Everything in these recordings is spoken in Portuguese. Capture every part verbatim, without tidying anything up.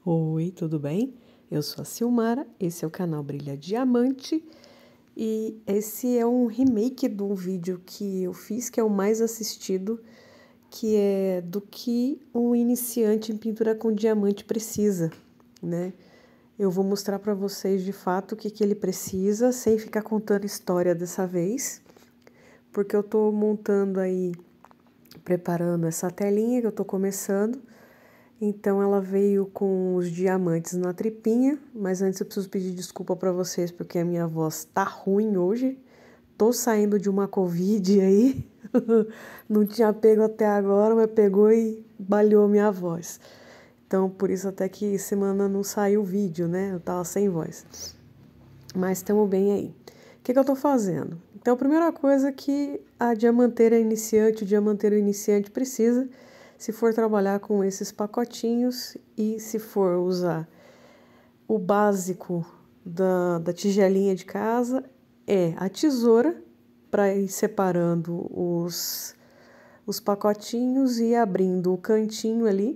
Oi, tudo bem? Eu sou a Silmara, esse é o canal Brilha Diamante e esse é um remake de um vídeo que eu fiz, que é o mais assistido, que é do que um iniciante em pintura com diamante precisa, né? Eu vou mostrar para vocês de fato o que, que ele precisa, sem ficar contando história dessa vez, porque eu tô montando aí, preparando essa telinha que eu tô começando. Então ela veio com os diamantes na tripinha, mas antes eu preciso pedir desculpa para vocês porque a minha voz tá ruim hoje. Tô saindo de uma Covid aí, não tinha pego até agora, mas pegou e balhou minha voz. Então por isso até que semana não saiu o vídeo, né? Eu tava sem voz. Mas estamos bem aí. O que, que eu tô fazendo? Então a primeira coisa que a diamanteira iniciante, o diamanteiro iniciante precisa, se for trabalhar com esses pacotinhos e se for usar o básico da, da tigelinha de casa, é a tesoura para ir separando os, os pacotinhos e abrindo o cantinho ali,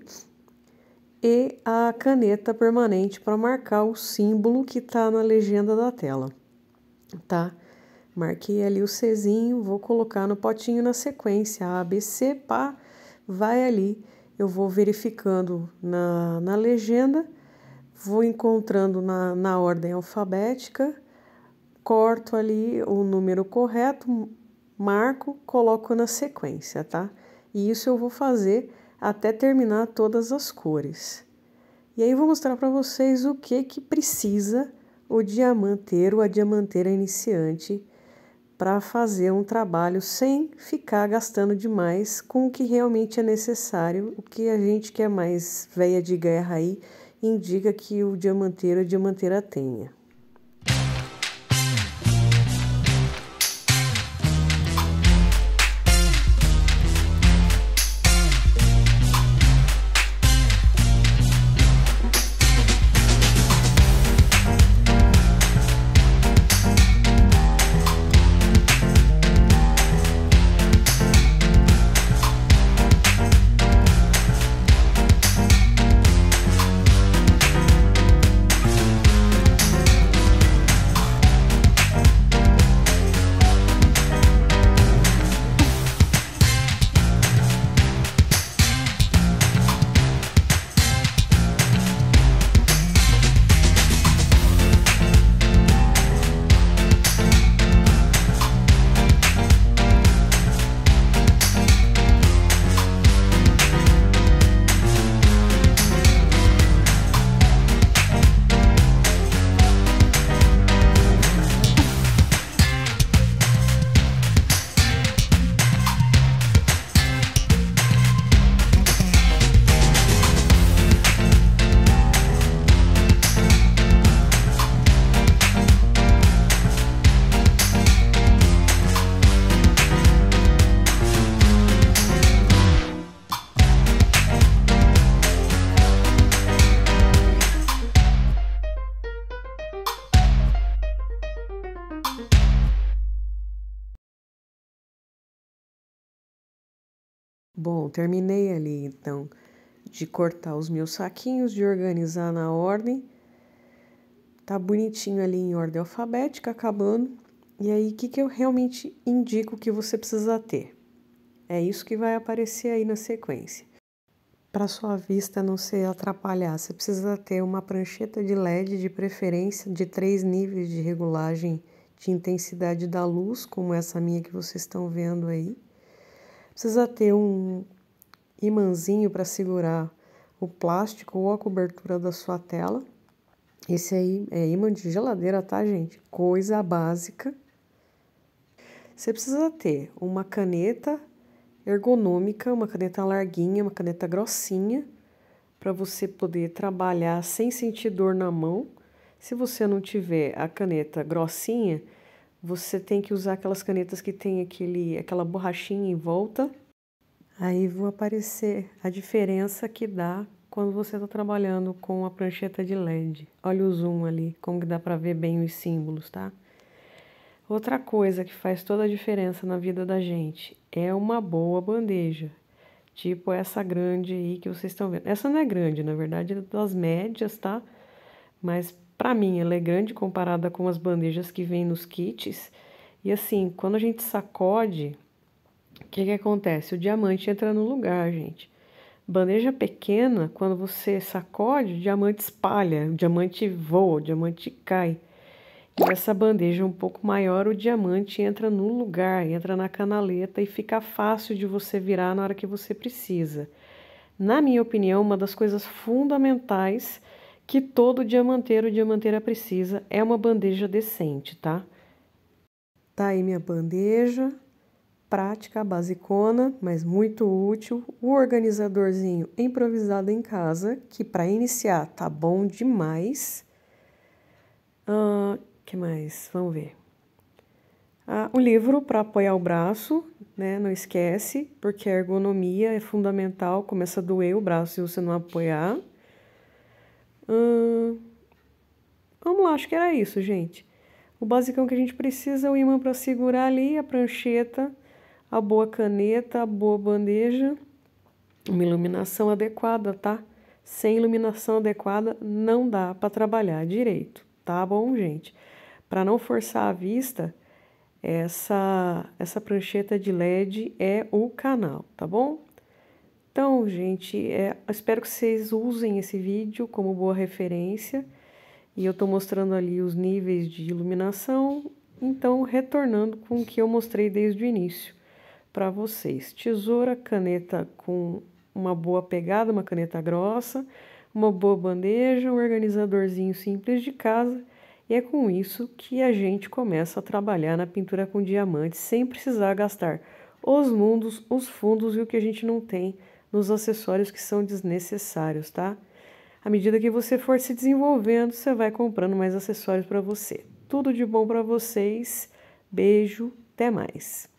e a caneta permanente para marcar o símbolo que está na legenda da tela, tá? Marquei ali o Czinho, vou colocar no potinho na sequência, A, B, C, pá, vai ali, eu vou verificando na, na legenda, vou encontrando na, na ordem alfabética, corto ali o número correto, marco, coloco na sequência, tá? E isso eu vou fazer até terminar todas as cores. E aí eu vou mostrar para vocês o que que precisa o diamanteiro, a diamanteira iniciante, para fazer um trabalho sem ficar gastando demais com o que realmente é necessário. O que a gente que é mais velha de guerra aí indica que o diamanteiro, a diamanteira tenha. Bom, terminei ali então de cortar os meus saquinhos, de organizar na ordem. Tá bonitinho ali em ordem alfabética, acabando. E aí, o que que eu realmente indico que você precisa ter? É isso que vai aparecer aí na sequência. Para sua vista não se atrapalhar, você precisa ter uma prancheta de L E D, de preferência de três níveis de regulagem de intensidade da luz, como essa minha que vocês estão vendo aí. Precisa ter um imãzinho para segurar o plástico ou a cobertura da sua tela. Esse aí é imã de geladeira, tá, gente? Coisa básica. Você precisa ter uma caneta ergonômica, uma caneta larguinha, uma caneta grossinha, para você poder trabalhar sem sentir dor na mão. Se você não tiver a caneta grossinha, você tem que usar aquelas canetas que tem aquele, aquela borrachinha em volta. Aí vai aparecer a diferença que dá quando você está trabalhando com a prancheta de L E D. Olha o zoom ali, como que dá para ver bem os símbolos, tá? Outra coisa que faz toda a diferença na vida da gente é uma boa bandeja. Tipo essa grande aí que vocês estão vendo. Essa não é grande, na verdade, é das médias, tá? Mas pra mim ela é grande comparada com as bandejas que vêm nos kits. E assim, quando a gente sacode, o que que acontece? O diamante entra no lugar, gente. Bandeja pequena, quando você sacode, o diamante espalha, o diamante voa, o diamante cai. E essa bandeja um pouco maior, o diamante entra no lugar, entra na canaleta e fica fácil de você virar na hora que você precisa. Na minha opinião, uma das coisas fundamentais que todo diamanteiro ou diamanteira precisa é uma bandeja decente, tá? Tá aí minha bandeja, prática, basicona, mas muito útil. O organizadorzinho improvisado em casa, que para iniciar tá bom demais. Ah, que mais? Vamos ver. Ah, um livro para apoiar o braço, né? Não esquece, porque a ergonomia é fundamental. Começa a doer o braço se você não apoiar. Hum, vamos lá, acho que era isso, gente. O basicão que a gente precisa é o ímã para segurar ali, a prancheta, a boa caneta, a boa bandeja, uma iluminação adequada, tá? Sem iluminação adequada não dá para trabalhar direito, tá bom, gente? Para não forçar a vista, essa, essa prancheta de L E D é o canal, tá bom? Então, gente, é, espero que vocês usem esse vídeo como boa referência. E eu estou mostrando ali os níveis de iluminação, então retornando com o que eu mostrei desde o início para vocês. Tesoura, caneta com uma boa pegada, uma caneta grossa, uma boa bandeja, um organizadorzinho simples de casa. E é com isso que a gente começa a trabalhar na pintura com diamantes sem precisar gastar os mundos, os fundos e o que a gente não tem nos acessórios que são desnecessários, tá? À medida que você for se desenvolvendo, você vai comprando mais acessórios para você. Tudo de bom para vocês. Beijo, até mais.